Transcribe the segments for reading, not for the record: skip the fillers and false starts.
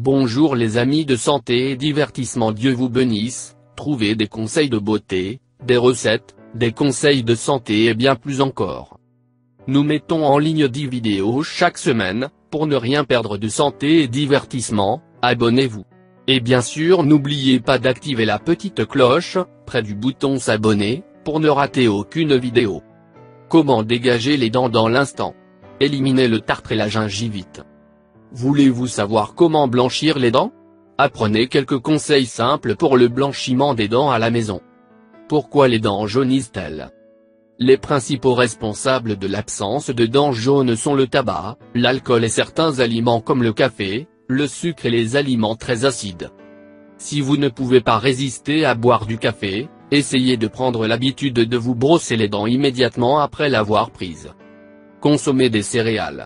Bonjour les amis de santé et divertissement, Dieu vous bénisse. Trouvez des conseils de beauté, des recettes, des conseils de santé et bien plus encore. Nous mettons en ligne 10 vidéos chaque semaine. Pour ne rien perdre de santé et divertissement, abonnez-vous. Et bien sûr n'oubliez pas d'activer la petite cloche, près du bouton s'abonner, pour ne rater aucune vidéo. Comment dégager les dents dans l'instant? Éliminer le tartre et la gingivite. Voulez-vous savoir comment blanchir les dents? Apprenez quelques conseils simples pour le blanchiment des dents à la maison. Pourquoi les dents jaunissent-elles? Les principaux responsables de l'absence de dents jaunes sont le tabac, l'alcool et certains aliments comme le café, le sucre et les aliments très acides. Si vous ne pouvez pas résister à boire du café, essayez de prendre l'habitude de vous brosser les dents immédiatement après l'avoir prise. Consommer des céréales,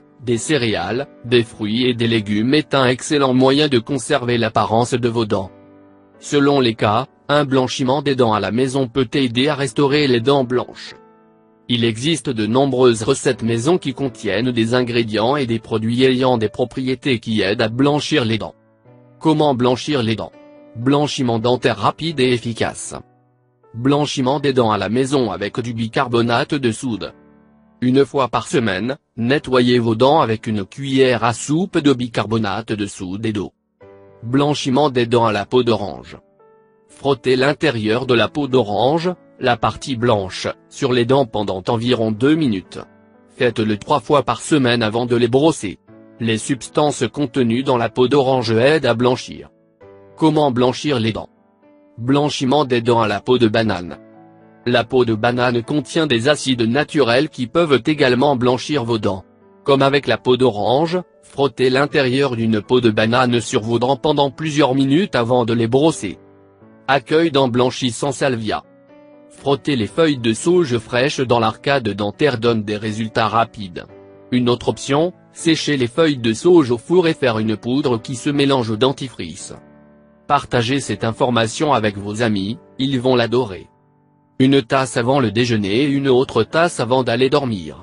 des fruits et des légumes est un excellent moyen de conserver l'apparence de vos dents. Selon les cas, un blanchiment des dents à la maison peut aider à restaurer les dents blanches. Il existe de nombreuses recettes maison qui contiennent des ingrédients et des produits ayant des propriétés qui aident à blanchir les dents. Comment blanchir les dents? Blanchiment dentaire rapide et efficace. Blanchiment des dents à la maison avec du bicarbonate de soude. Une fois par semaine, nettoyez vos dents avec une cuillère à soupe de bicarbonate de soude et d'eau. Blanchiment des dents à la peau d'orange. Frottez l'intérieur de la peau d'orange, la partie blanche, sur les dents pendant environ 2 minutes. Faites-le 3 fois par semaine avant de les brosser. Les substances contenues dans la peau d'orange aident à blanchir. Comment blanchir les dents? Blanchiment des dents à la peau de banane. La peau de banane contient des acides naturels qui peuvent également blanchir vos dents. Comme avec la peau d'orange, frottez l'intérieur d'une peau de banane sur vos dents pendant plusieurs minutes avant de les brosser. Accueil dents blanchissant salvia. Frotter les feuilles de sauge fraîches dans l'arcade dentaire donne des résultats rapides. Une autre option, sécher les feuilles de sauge au four et faire une poudre qui se mélange au dentifrice. Partagez cette information avec vos amis, ils vont l'adorer. Une tasse avant le déjeuner et une autre tasse avant d'aller dormir.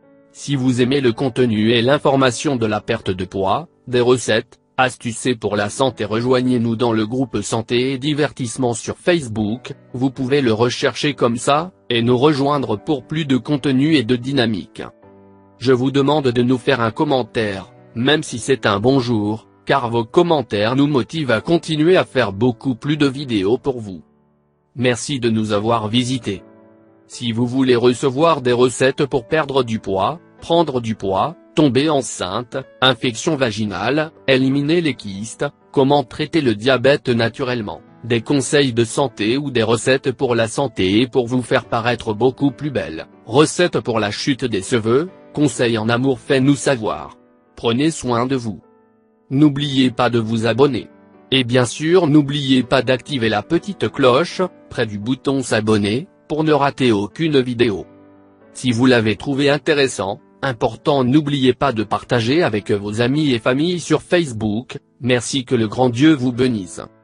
Si vous aimez le contenu et l'information de la perte de poids, des recettes, astuces pour la santé, rejoignez-nous dans le groupe santé et divertissement sur Facebook, vous pouvez le rechercher comme ça, et nous rejoindre pour plus de contenu et de dynamique. Je vous demande de nous faire un commentaire, même si c'est un bonjour, car vos commentaires nous motivent à continuer à faire beaucoup plus de vidéos pour vous. Merci de nous avoir visités. Si vous voulez recevoir des recettes pour perdre du poids, prendre du poids, tomber enceinte, infection vaginale, éliminer les kystes, comment traiter le diabète naturellement, des conseils de santé ou des recettes pour la santé et pour vous faire paraître beaucoup plus belle, recettes pour la chute des cheveux, conseils en amour, faites-nous savoir. Prenez soin de vous. N'oubliez pas de vous abonner. Et bien sûr n'oubliez pas d'activer la petite cloche, près du bouton s'abonner, pour ne rater aucune vidéo. Si vous l'avez trouvé intéressant, important, n'oubliez pas de partager avec vos amis et familles sur Facebook. Merci, que le grand Dieu vous bénisse.